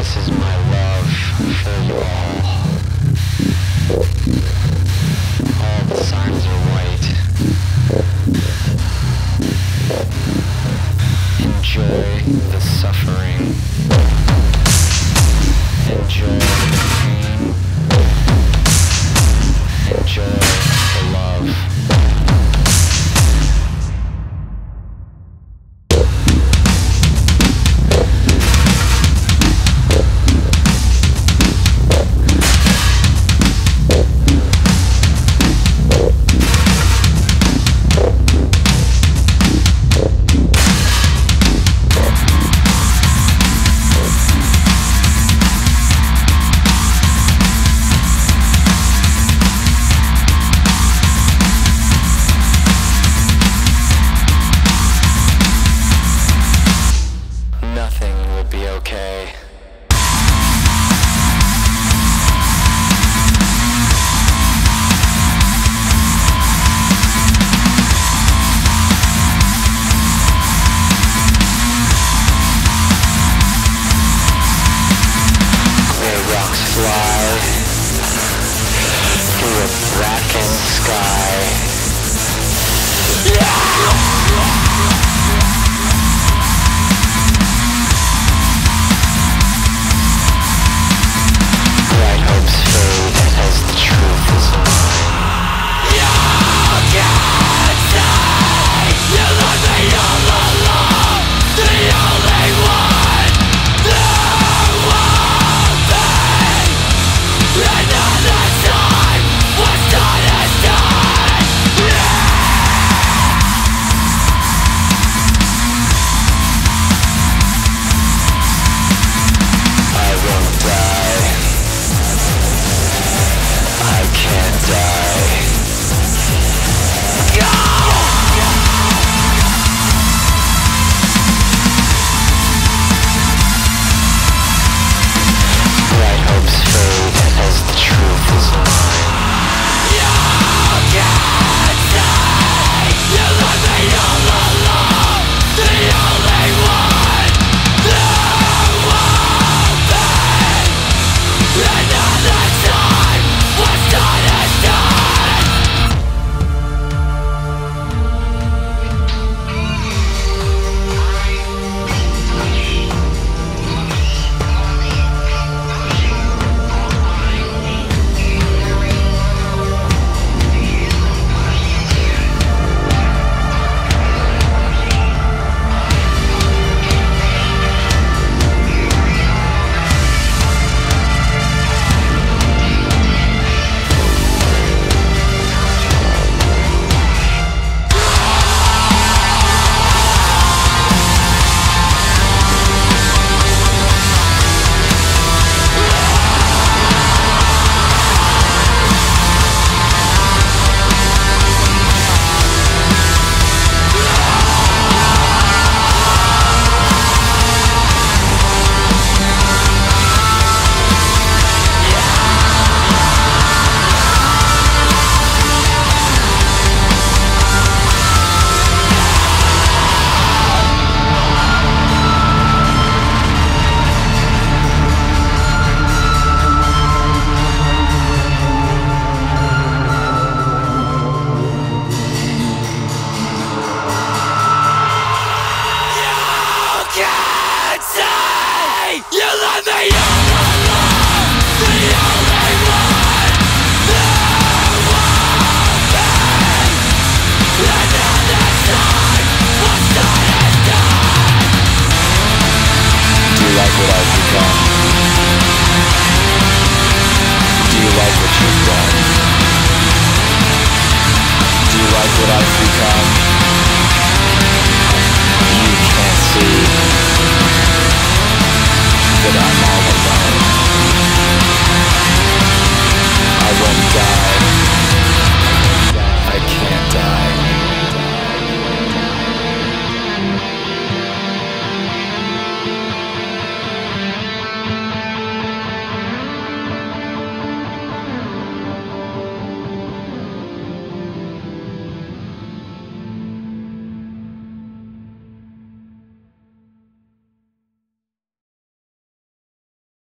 This is my love for you all. All the signs are white. Enjoy the suffering. Enjoy the pain. Enjoy the love. Nothing will be okay. Gray rocks fly through a blackened sky. Bright hopes fade as the truth is mine. You can't say you left me all alone. The only one there will be another time. What's done is done. I won't die. I can't die. Go! Bright hopes fade as the truth is mine. You can't say you left me all alone. The only one there will be another time. What's done is done. Can't say you left me all alone. The only one there will be another time. What's done is done. Do you like what I've become? Do you like what you've done? Do you like what I've become?